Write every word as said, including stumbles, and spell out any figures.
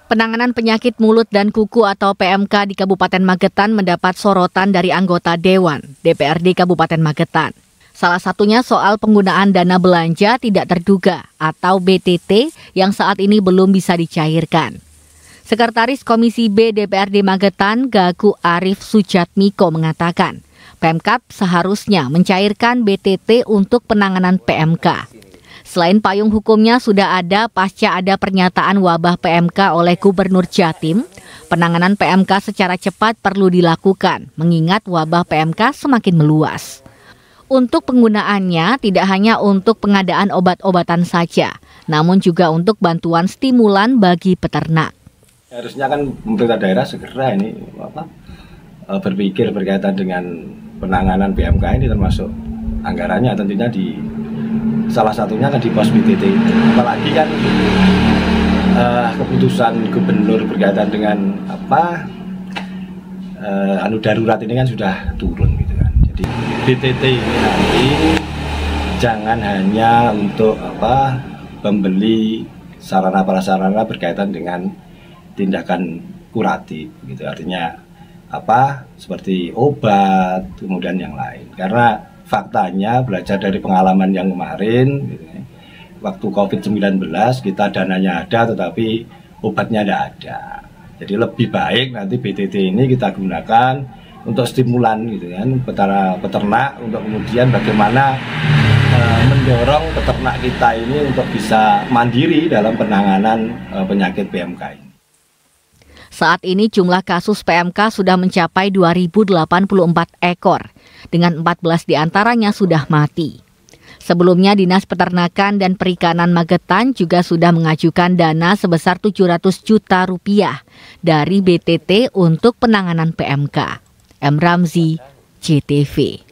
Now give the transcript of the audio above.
Penanganan penyakit mulut dan kuku atau P M K di Kabupaten Magetan mendapat sorotan dari anggota Dewan D P R D Kabupaten Magetan. Salah satunya soal penggunaan dana belanja tidak terduga atau B T T yang saat ini belum bisa dicairkan. Sekretaris Komisi B D P R D Magetan, Gaku Arif Sujatmiko mengatakan, Pemkab seharusnya mencairkan B T T untuk penanganan P M K. Selain payung hukumnya sudah ada pasca ada pernyataan wabah P M K oleh Gubernur Jatim, penanganan P M K secara cepat perlu dilakukan mengingat wabah P M K semakin meluas. Untuk penggunaannya tidak hanya untuk pengadaan obat-obatan saja, namun juga untuk bantuan stimulan bagi peternak. Harusnya kan pemerintah daerah segera ini apa, berpikir berkaitan dengan penanganan P M K ini, termasuk anggarannya tentunya di salah satunya kan di pos B T T. Apalagi kan uh, keputusan gubernur berkaitan dengan apa uh, anu darurat ini kan sudah turun gitu kan. Jadi B T T ini nanti jangan hanya untuk apa membeli sarana prasarana berkaitan dengan tindakan kuratif gitu. Artinya apa seperti obat kemudian yang lain. Karena faktanya belajar dari pengalaman yang kemarin, gitu, waktu covid sembilan belas kita dananya ada tetapi obatnya tidak ada. Jadi lebih baik nanti B T T ini kita gunakan untuk stimulan gitu kan, petara peternak untuk kemudian bagaimana e, mendorong peternak kita ini untuk bisa mandiri dalam penanganan e, penyakit P M K ini. Saat ini jumlah kasus P M K sudah mencapai dua ribu delapan puluh empat ekor, dengan empat belas diantaranya sudah mati. Sebelumnya Dinas Peternakan dan Perikanan Magetan juga sudah mengajukan dana sebesar tujuh ratus juta rupiah dari B T T untuk penanganan P M K. M. Ramzi, J T V.